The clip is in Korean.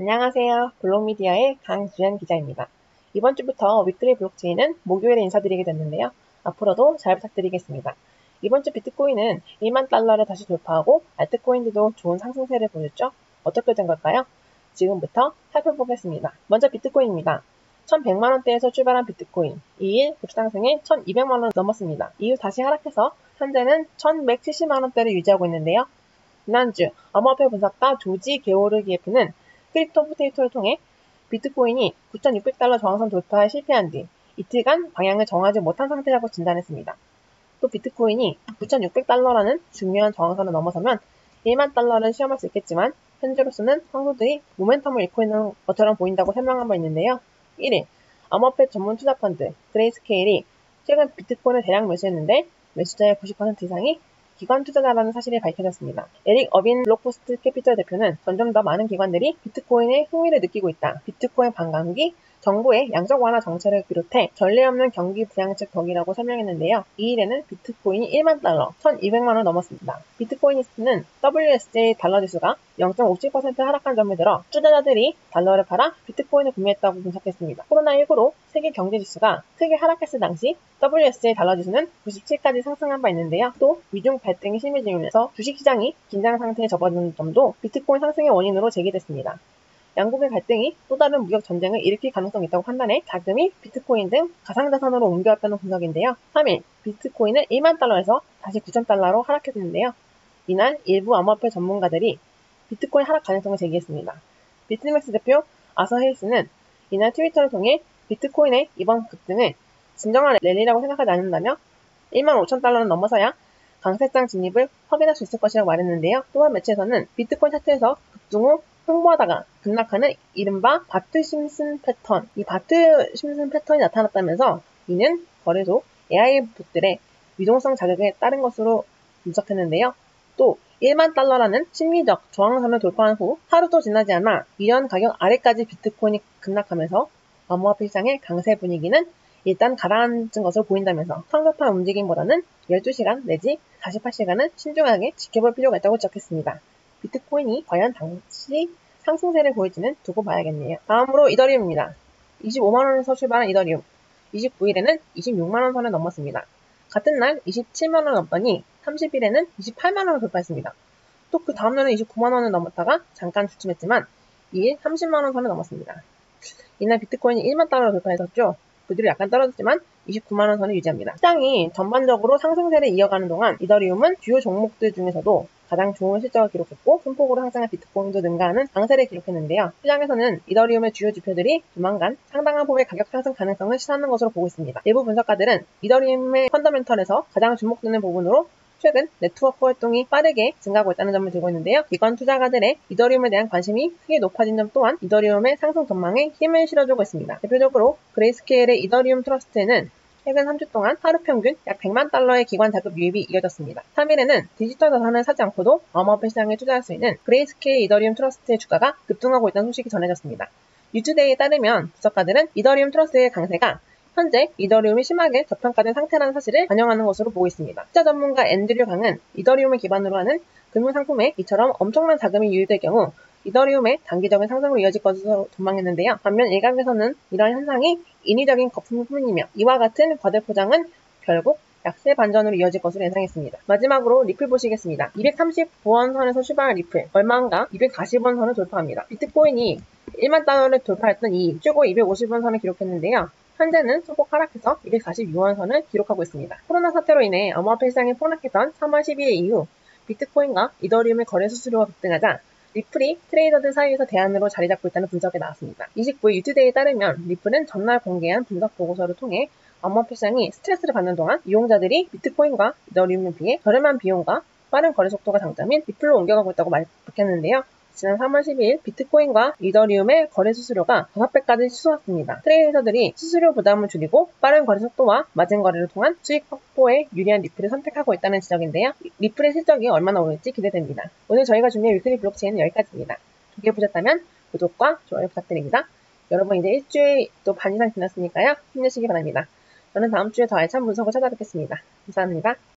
안녕하세요. 블록미디어의 강주연 기자입니다. 이번 주부터 위클리 블록체인은 목요일에 인사드리게 됐는데요. 앞으로도 잘 부탁드리겠습니다. 이번 주 비트코인은 1만 달러를 다시 돌파하고 알트코인들도 좋은 상승세를 보였죠? 어떻게 된 걸까요? 지금부터 살펴보겠습니다. 먼저 비트코인입니다. 1100만원대에서 출발한 비트코인 2일 급상승해 1200만원 넘었습니다. 이후 다시 하락해서 현재는 1170만원대를 유지하고 있는데요. 지난주 암호화폐 분석가 조지 게오르기에프는 크립토 포테이토를 통해 비트코인이 9,600달러 저항선 돌파에 실패한 뒤 이틀간 방향을 정하지 못한 상태라고 진단했습니다. 또 비트코인이 9,600달러라는 중요한 저항선을 넘어서면 1만 달러를 시험할 수 있겠지만 현재로서는 상수들이 모멘텀을 잃고 있는 것처럼 보인다고 설명한 바 있는데요. 1일 암호화폐 전문 투자 펀드 그레이스케일이 최근 비트코인을 대량 매수했는데 매수자의 90% 이상이 기관 투자자라는 사실이 밝혀졌습니다. 에릭 어빈 블록포스트 캐피털 대표는 점점 더 많은 기관들이 비트코인에 흥미를 느끼고 있다. 비트코인 반감기, 정부의 양적 완화 정책을 비롯해 전례 없는 경기 부양책 덕이라고 설명했는데요. 2일에는 비트코인이 1만 달러, 1,200만원 넘었습니다. 비트코이니스트는 WSJ 달러 지수가 0.57% 하락한 점을 들어 투자자들이 달러를 팔아 비트코인을 구매했다고 분석했습니다. 코로나19로 세계 경제 지수가 크게 하락했을 당시 WSJ 달러 지수는 97까지 상승한 바 있는데요. 또 미중 갈등이 심해지면서 주식시장이 긴장 상태에 접어드는 점도 비트코인 상승의 원인으로 제기됐습니다. 양국의 갈등이 또 다른 무역 전쟁을 일으킬 가능성이 있다고 판단해 자금이 비트코인 등 가상자산으로 옮겨왔다는 분석인데요. 3일 비트코인은 1만 달러에서 다시 9,000달러로 하락했는데요. 이날 일부 암호화폐 전문가들이 비트코인 하락 가능성을 제기했습니다. 비트맥스 대표 아서 헤이스는 이날 트위터를 통해 비트코인의 이번 급등을 진정한 랠리라고 생각하지 않는다며 1만 5천 달러는 넘어서야 강세장 진입을 확인할 수 있을 것이라고 말했는데요. 또한 매체에서는 비트코인 차트에서 급등 후 흥보하다가 급락하는 이른바 바트 심슨 패턴, 이 바트 심슨 패턴이 나타났다면서 이는 거래소 AI 봇들의 유동성 자극에 따른 것으로 분석했는데요. 또 1만 달러라는 심리적 저항선을 돌파한 후 하루도 지나지 않아 이전 가격 아래까지 비트코인이 급락하면서 암호화폐 시장의 강세 분위기는 일단 가라앉은 것으로 보인다면서 성급한 움직임보다는 12시간 내지 48시간은 신중하게 지켜볼 필요가 있다고 지적했습니다. 비트코인이 과연 당시 상승세를 보일지는 두고 봐야겠네요. 다음으로 이더리움입니다. 25만원에서 출발한 이더리움 29일에는 26만원 선을 넘었습니다. 같은 날 27만원을 넘더니 30일에는 28만원을 돌파했습니다. 또 그 다음날은 29만원을 넘었다가 잠깐 주춤했지만 2일 30만원 선을 넘었습니다. 이날 비트코인이 1만 달러를 돌파했었죠. 그 뒤로 약간 떨어졌지만 29만원 선을 유지합니다. 시장이 전반적으로 상승세를 이어가는 동안 이더리움은 주요 종목들 중에서도 가장 좋은 실적을 기록했고 큰 폭으로 상승한 비트코인도 능가하는 강세를 기록했는데요. 시장에서는 이더리움의 주요 지표들이 조만간 상당한 폭의 가격 상승 가능성을 시사하는 것으로 보고 있습니다. 일부 분석가들은 이더리움의 펀더멘털에서 가장 주목되는 부분으로 최근 네트워크 활동이 빠르게 증가하고 있다는 점을 들고 있는데요. 기관 투자가들의 이더리움에 대한 관심이 크게 높아진 점 또한 이더리움의 상승 전망에 힘을 실어주고 있습니다. 대표적으로 그레이스케일의 이더리움 트러스트에는 최근 3주 동안 하루 평균 약 100만 달러의 기관 자금 유입이 이어졌습니다. 3일에는 디지털 자산을 사지 않고도 암호화폐 시장에 투자할 수 있는 그레이스케일 이더리움 트러스트의 주가가 급등하고 있다는 소식이 전해졌습니다. 뉴투데이에 따르면 분석가들은 이더리움 트러스트의 강세가 현재 이더리움이 심하게 저평가된 상태라는 사실을 반영하는 것으로 보고 있습니다. 투자 전문가 앤드류 강은 이더리움을 기반으로 하는 금융상품에 이처럼 엄청난 자금이 유입될 경우 이더리움의 단기적인 상승으로 이어질 것으로 전망했는데요. 반면 일각에서는 이러한 현상이 인위적인 거품일 뿐이며 이와 같은 거대 포장은 결국 약세 반전으로 이어질 것으로 예상했습니다. 마지막으로 리플 보시겠습니다. 239원 선에서 출발한 리플, 얼마 안가 240원 선을 돌파합니다. 비트코인이 1만 달러를 돌파했던 이 최고 250원 선을 기록했는데요. 현재는 소폭 하락해서 246원 선을 기록하고 있습니다. 코로나 사태로 인해 암호화폐 시장이 폭락했던 3월 12일 이후 비트코인과 이더리움의 거래 수수료가 급등하자 리플이 트레이더들 사이에서 대안으로 자리 잡고 있다는 분석이 나왔습니다. 29일 뉴투데이에 따르면 리플은 전날 공개한 분석 보고서를 통해 암호화폐 시장이 스트레스를 받는 동안 이용자들이 비트코인과 이더리움에 비해 저렴한 비용과 빠른 거래 속도가 장점인 리플로 옮겨가고 있다고 밝혔는데요. 지난 3월 12일 비트코인과 이더리움의 거래 수수료가 5배까지 치솟았습니다. 트레이더들이 수수료 부담을 줄이고 빠른 거래 속도와 마진 거래를 통한 수익 확보에 유리한 리플을 선택하고 있다는 지적인데요. 리플의 실적이 얼마나 오를지 기대됩니다. 오늘 저희가 준비한 위클리 블록체인은 여기까지입니다. 좋게 보셨다면 구독과 좋아요 부탁드립니다. 여러분 이제 일주일 또 반 이상 지났으니까요. 힘내시기 바랍니다. 저는 다음 주에 더 알찬 분석을 찾아뵙겠습니다. 감사합니다.